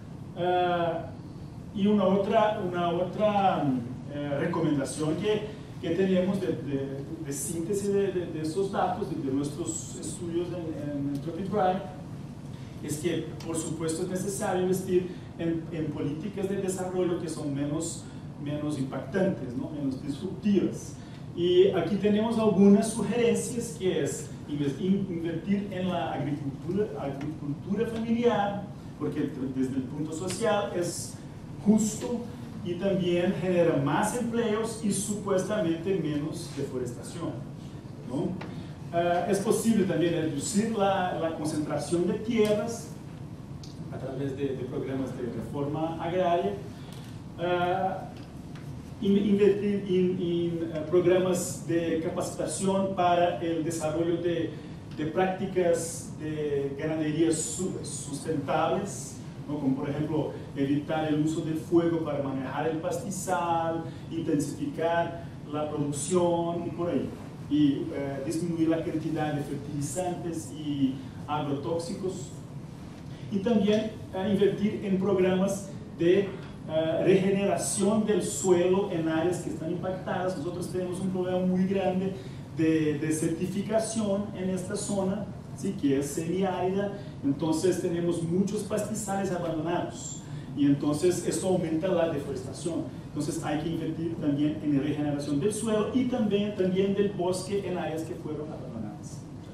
Uh, y una otra, una otra uh, recomendación que que tenemos de, de, de síntesis de, de, de esos datos, de, de nuestros estudios en, en Trophy Drive, es que por supuesto es necesario investir en, en políticas de desarrollo que son menos, menos impactantes, ¿no? Menos disruptivas. Y aquí tenemos algunas sugerencias, que es invertir en la agricultura, agricultura familiar, porque desde el punto social es justo y también genera más empleos y supuestamente menos deforestación, ¿no? Uh, es posible también reducir la, la concentración de tierras a través de, de programas de reforma agraria, uh, invertir en uh, programas de capacitación para el desarrollo de, de prácticas de ganadería sustentables, ¿no? Como por ejemplo evitar el uso del fuego para manejar el pastizal, intensificar la producción y por ahí, y uh, disminuir la cantidad de fertilizantes y agrotóxicos, y también uh, invertir en programas de uh, regeneración del suelo en áreas que están impactadas. Nosotros tenemos un problema muy grande de, de certificación en esta zona, ¿sí? Que es semiárida, entonces tenemos muchos pastizales abandonados y entonces esto aumenta la deforestación. Entonces hay que invertir también en la regeneración del suelo y también, también del bosque en áreas que fueron abandonadas.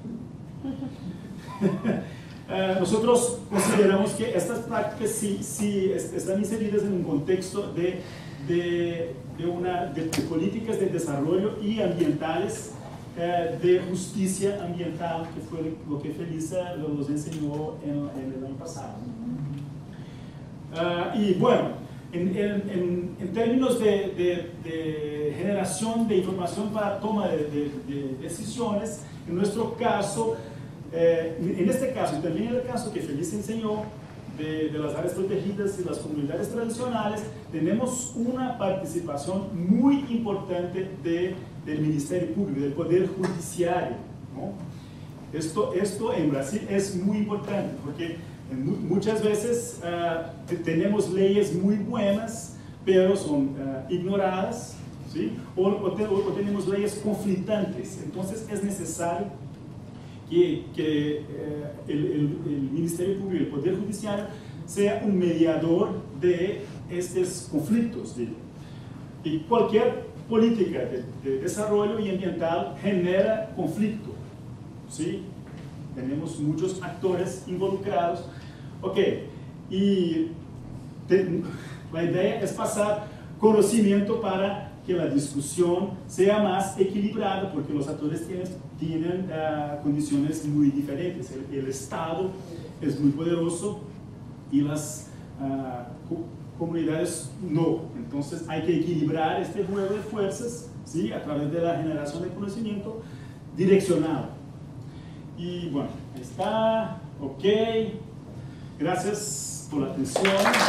uh, nosotros consideramos que estas prácticas sí, sí están inseridas en un contexto de, de, de, una, de, de políticas de desarrollo y ambientales, uh, de justicia ambiental, que fue lo que Felisa nos enseñó en, en el año pasado. Uh, y bueno, En, en, en términos de, de, de generación de información para toma de, de, de decisiones, en nuestro caso, eh, en este caso y también en el caso que Feliz enseñó de, de las áreas protegidas y las comunidades tradicionales, tenemos una participación muy importante de, del Ministerio Público, del Poder Judiciario, ¿no? Esto, esto en Brasil es muy importante porque muchas veces uh, tenemos leyes muy buenas, pero son uh, ignoradas, ¿sí? o, o, te, o tenemos leyes conflictantes. Entonces es necesario que, que uh, el, el, el Ministerio Público, el Poder Judicial, sea un mediador de estos conflictos. ¿Sí? Y cualquier política de, de desarrollo y ambiental genera conflicto, ¿sí? Tenemos muchos actores involucrados. Ok, y te, la idea es pasar conocimiento para que la discusión sea más equilibrada, porque los actores tienen, tienen uh, condiciones muy diferentes. El, el Estado es muy poderoso y las uh, co comunidades no. Entonces hay que equilibrar este juego de fuerzas, ¿sí? A través de la generación de conocimiento direccionado. Y bueno, ahí está, ok, gracias por la atención.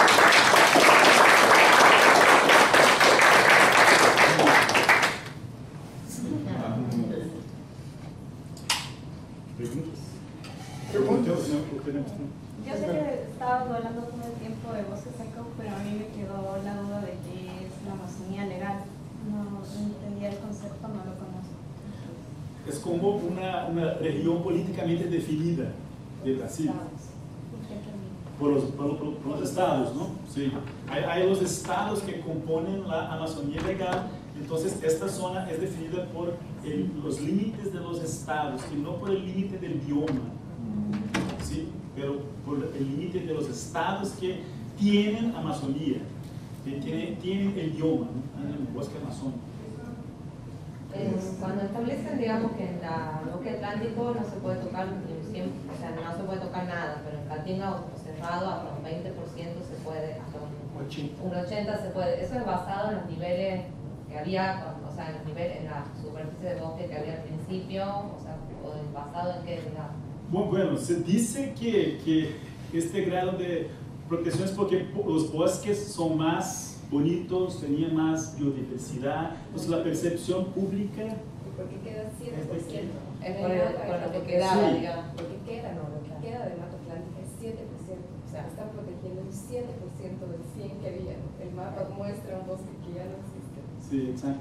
¿Preguntas? ¿Preguntas? Yo sé que estabas hablando todo el tiempo de bosque seco, pero a mí me quedó la duda de qué es la Amazonía legal. No entendía el concepto, no lo conozco. Es como una, una región políticamente definida de Brasil. Por los, por, por, por los estados, ¿no? Sí. Hay, hay los estados que componen la Amazonía legal, entonces esta zona es definida por el, los límites de los estados y no por el límite del bioma, ¿sí? Pero por el límite de los estados que tienen Amazonía, que tienen, tienen el bioma, ¿no? En el bosque amazónico. Cuando establecen, digamos, que en la bloque atlántico no se puede tocar, siempre, o sea, no se puede tocar nada, pero en Caatinga o cerrado hasta un veinte por ciento se puede, hasta un, un ochenta por ciento se puede. Eso es basado en los niveles que había, o sea, en los niveles, en la superficie de bosque que había al principio, o sea, o basado en qué, digamos. Bueno, bueno, se dice que, que este grado de protección es porque los bosques son más bonitos, tenían más biodiversidad, entonces la percepción pública... Porque queda siete por ciento. Es por, el, por lo que quedaba, sí. digamos. Lo que queda, no, lo que queda de Mata Atlántica es siete por ciento. O sea, están protegiendo un siete por ciento del cien que había. El mapa muestra un bosque que ya no existe. Sí, exacto.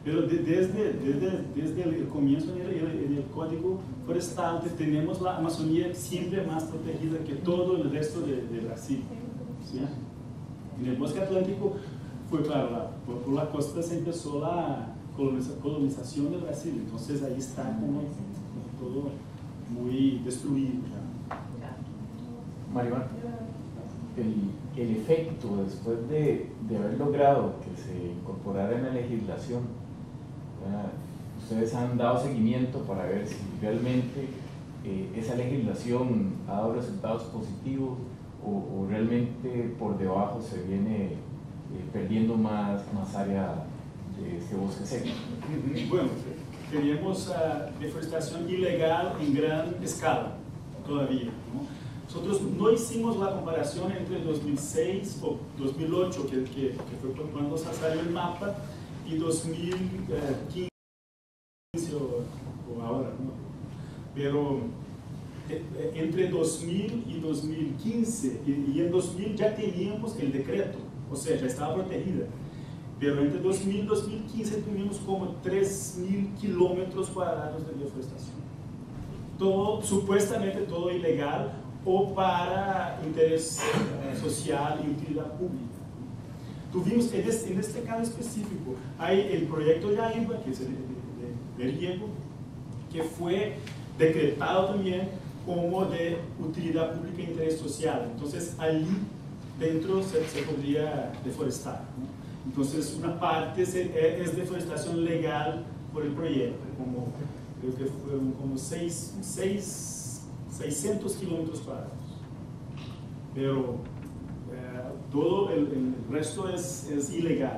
Pero de, desde, desde, desde el comienzo en el, en el Código Forestal tenemos la Amazonía siempre más protegida que todo el resto de, de Brasil. ¿Sí? En el bosque atlántico fue para la, por, por la costa se empezó la coloniza, colonización de Brasil, entonces ahí está como, como todo muy destruido ya. Maribán, el, el efecto después de, de haber logrado que se incorporara en la legislación, ¿verdad? Ustedes han dado seguimiento para ver si realmente eh, esa legislación ha dado resultados positivos o, o realmente por debajo se viene eh, perdiendo más, más área de este bosque seco. Bueno, tenemos uh, deforestación ilegal en gran escala todavía, ¿no? Nosotros no hicimos la comparación entre dos mil seis o dos mil ocho, que, que, que fue cuando salió el mapa, y dos mil quince o, o ahora, ¿no? Pero eh, entre dos mil y dos mil quince, y, y en dos mil ya teníamos el decreto, o sea, ya estaba protegida. Pero entre dos mil y dos mil quince tuvimos como tres mil kilómetros cuadrados de deforestación. Todo, supuestamente todo ilegal o para interés eh, social y utilidad pública. Tuvimos, en este, en este caso específico, hay el proyecto Yaimba, que es el de, de, de riego, que fue decretado también como de utilidad pública e interés social. Entonces, allí dentro se, se podría deforestar, ¿no? Entonces, una parte se, es deforestación legal por el proyecto, como creo que fueron como seis, seis, seiscientos kilómetros cuadrados. Pero eh, todo el, el resto es, es ilegal.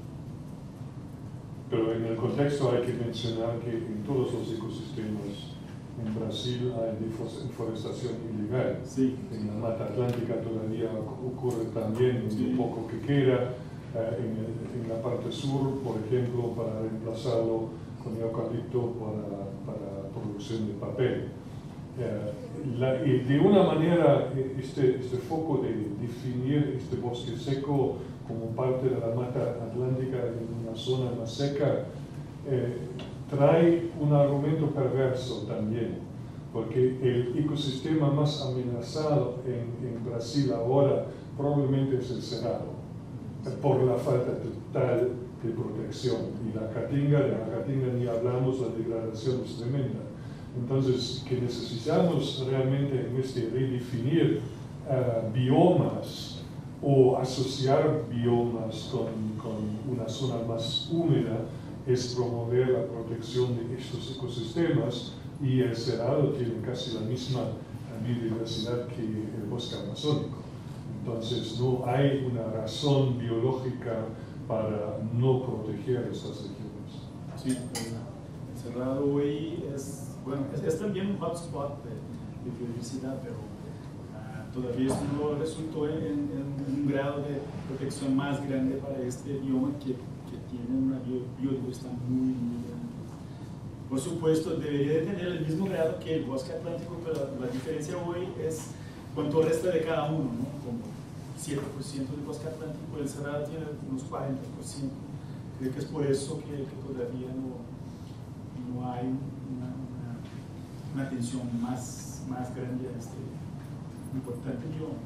Pero en el contexto hay que mencionar que en todos los ecosistemas en Brasil hay deforestación ilegal. Sí. En la Mata Atlántica todavía ocurre también, en sí. lo poco que queda. En, el, en la parte sur, por ejemplo, para reemplazarlo con eucalipto para, para producción de papel. Eh, la, y de una manera, este, este foco de definir este bosque seco como parte de la Mata Atlántica en una zona más seca, eh, trae un argumento perverso también, porque el ecosistema más amenazado en, en Brasil ahora probablemente es el cerrado, por la falta total de protección. Y la caatinga, de la caatinga ni hablamos, la degradación es tremenda. Entonces, que necesitamos realmente en este redefinir uh, biomas o asociar biomas con, con una zona más húmeda es promover la protección de estos ecosistemas, y el cerrado tiene casi la misma biodiversidad que el bosque amazónico. Entonces no hay una razón biológica para no proteger estas regiones. Sí, el cerrado hoy es, bueno, es, es también un hotspot de, de biodiversidad, pero uh, todavía esto no resultó en, en, en un grado de protección más grande para este bioma que, que tiene una biodiversidad muy, muy grande. Por supuesto, debería de tener el mismo grado que el bosque atlántico, pero la diferencia hoy es cuánto resta de cada uno, ¿no? Como siete por ciento del bosque atlántico, el cerrado tiene unos cuarenta por ciento. Creo que es por eso que, que todavía no, no hay una, una, una atención más, más grande a este importante bioma.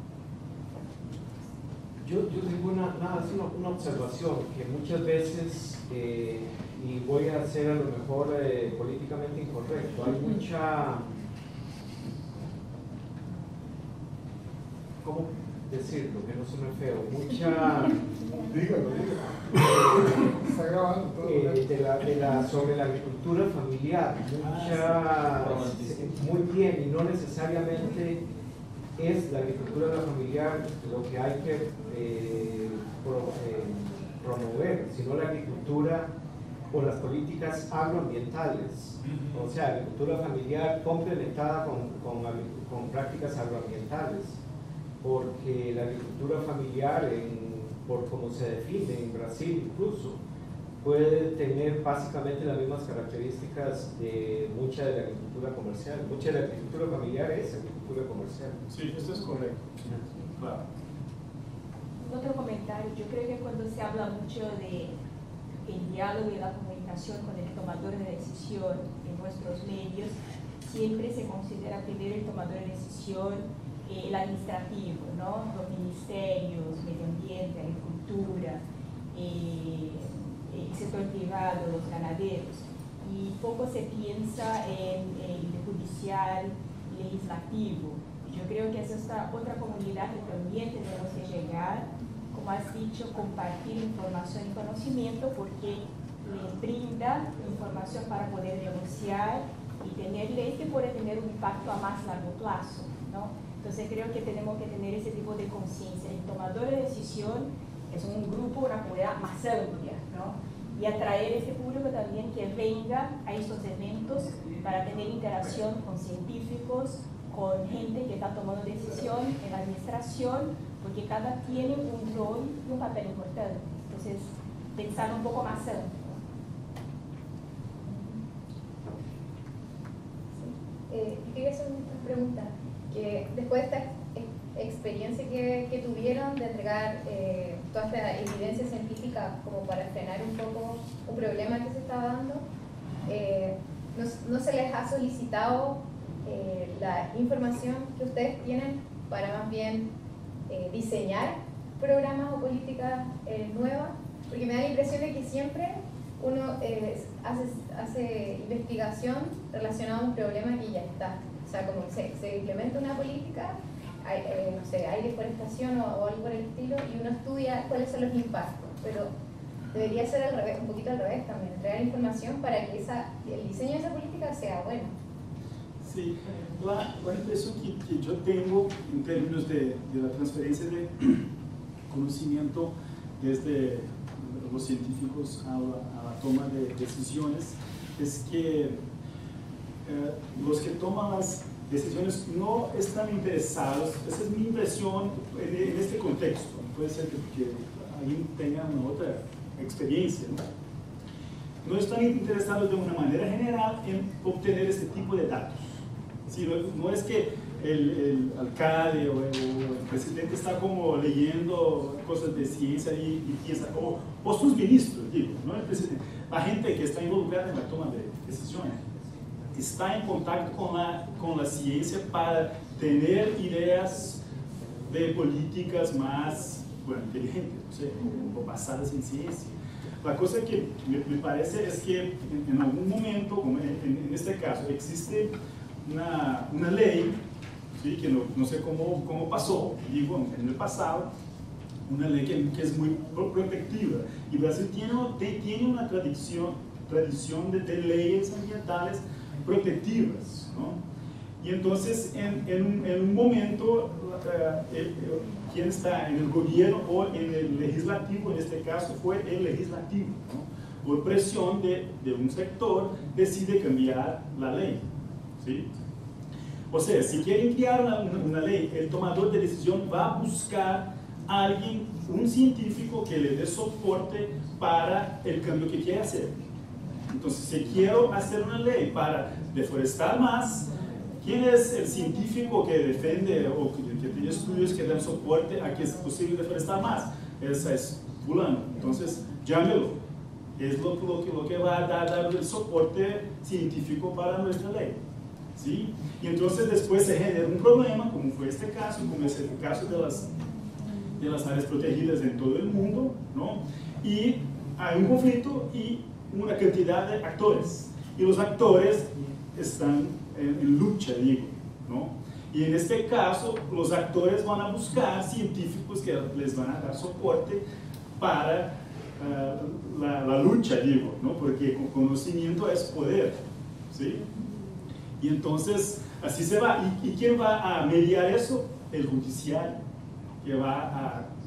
Yo, yo tengo una, nada, una, una observación que muchas veces, eh, y voy a ser a lo mejor eh, políticamente incorrecto, hay mucha, ¿cómo decirlo? Que no suene feo, mucha... Dígalo, dígalo. Está grabando todo. Eh, de la, de la, sobre la agricultura familiar, mucha... Muy bien, y no necesariamente es la agricultura familiar lo que hay que eh, pro, eh, promover, sino la agricultura o las políticas agroambientales. O sea, agricultura familiar complementada con, con, con prácticas agroambientales, porque la agricultura familiar, en, por como se define en Brasil incluso, puede tener básicamente las mismas características de mucha de la agricultura comercial. Mucha de la agricultura familiar es agricultura comercial. Sí, esto es correcto. Sí, claro. Otro comentario, yo creo que cuando se habla mucho de el diálogo y la comunicación con el tomador de decisión en nuestros medios, siempre se considera primero el tomador de decisión eh, el administrativo, ¿no? Los ministerios, medio ambiente, agricultura, eh, el sector privado, los ganaderos, y poco se piensa en el judicial, legislativo. Yo creo que es esta otra comunidad que también tenemos que llegar, como has dicho, compartir información y conocimiento, porque les brinda información para poder negociar y tener leyes que pueden tener un impacto a más largo plazo, ¿no? Entonces creo que tenemos que tener ese tipo de conciencia. El tomador de decisión es un grupo, una comunidad más amplia, ¿no? Y atraer ese público también que venga a esos eventos para tener interacción con científicos, con gente que está tomando decisión en la administración, porque cada tiene un rol y un papel importante. Entonces, pensar un poco más amplio. Eh, yo quería hacer una pregunta, que después de esta ex experiencia que, que tuvieron de entregar eh, toda esta evidencia científica como para frenar un poco un problema que se estaba dando, eh, no, ¿no se les ha solicitado eh, la información que ustedes tienen para más bien eh, diseñar programas o políticas eh, nuevas? Porque me da la impresión de que siempre uno eh, hace, hace investigación relacionada a un problema que ya está. O sea, como se, se implementa una política, hay, eh, no sé, hay deforestación o, o algo por el estilo, y uno estudia cuáles son los impactos. Pero debería ser al revés, un poquito al revés también, entregar información para que esa, el diseño de esa política sea bueno. Sí, la, la impresión que, que yo tengo en términos de, de la transferencia de conocimiento desde los científicos a la, a la toma de decisiones es que eh, los que toman las decisiones no están interesados, esa es mi impresión en, en este contexto, puede ser que, que alguien tenga una otra experiencia, ¿no? No están interesados de una manera general en obtener este tipo de datos. ¿Sí? No, no es que el, el alcalde o el, o el presidente está como leyendo cosas de ciencia y, y piensa, o, o sus ministros, digo, no el presidente, la gente que está involucrada en la toma de decisiones está en contacto con la, con la ciencia para tener ideas de políticas más, bueno, inteligentes, o sea, o basadas en ciencia. La cosa que me, me parece es que en, en algún momento, como en, en, en este caso, existe una, una ley, ¿sí? Que no, no sé cómo, cómo pasó, digo, en el pasado, una ley que, que es muy protectiva. Y Brasil tiene, tiene una tradición, tradición de, de leyes ambientales protectivas, ¿no? Y entonces, en, en, un, en un momento, uh, el, el, quien está en el gobierno o en el legislativo, en este caso fue el legislativo, ¿no? Por presión de, de un sector, decide cambiar la ley, ¿sí? O sea, si quieren crear una, una ley, el tomador de decisión va a buscar a alguien, un científico que le dé soporte para el cambio que quiere hacer. Entonces, si quiero hacer una ley para deforestar más, ¿quién es el científico que defiende o que, que tiene estudios que dan soporte a que es posible deforestar más? Ese es fulano. Entonces, llámelo. Es lo, lo, que, lo que va a dar, dar el soporte científico para nuestra ley, ¿sí? Y entonces después se genera un problema, como fue este caso, como es el caso de las, de las áreas protegidas en todo el mundo, ¿no? Y hay un conflicto y una cantidad de actores. Y los actores están en, en lucha, digo, ¿no? Y en este caso, los actores van a buscar científicos que les van a dar soporte para uh, la, la lucha, digo, ¿no? Porque con conocimiento es poder, ¿sí? Y entonces, así se va. ¿Y, y quién va a mediar eso? El judicial, que va a,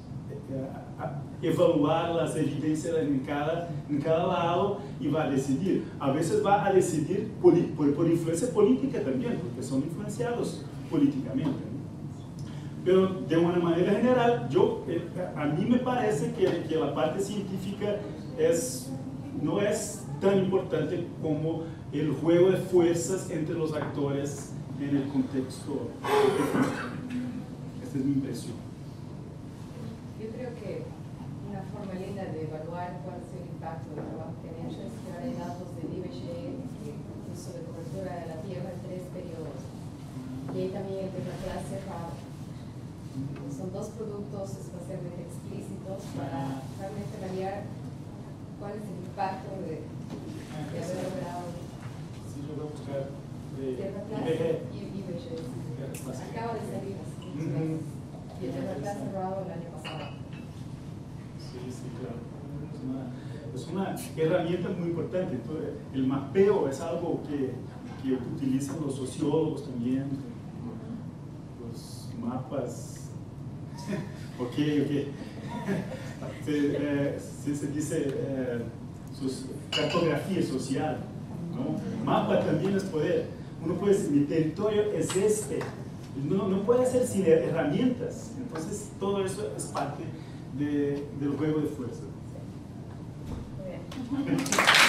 a, a evaluar las evidencias en cada, en cada lado y va a decidir. A veces va a decidir por, por, por influencia política también, porque son influenciados políticamente, ¿no? Pero de una manera general, yo, eh, a mí me parece que, que la parte científica es, no es tan importante como el juego de fuerzas entre los actores en el contexto. Esta es mi impresión. Yo creo que una forma linda de evaluar cuál es el impacto del trabajo que han hecho es que ahora hay datos del I B G E que hizo de cobertura de la tierra en tres periodos. Y hay también el de la clase cerrada. Son dos productos espacialmente explícitos para realmente evaluar cuál es el impacto de, de haber logrado Sí, yo voy a buscar de tierra I B clase G E. y I B G E. Acaba de salir así. Ujú. Y el tierra clase cerrado el año pasado. Sí, sí, claro. Es una, es una herramienta muy importante. Entonces, el mapeo es algo que, que utilizan los sociólogos también. Los mapas. Ok, ok. Se, eh, se, se dice eh, sus, cartografía social, ¿no? Mapa también es poder. Uno puede decir, mi territorio es este. No, no puede ser sin herramientas. Entonces, todo eso es parte de, del juego de fuerza. Muy bien.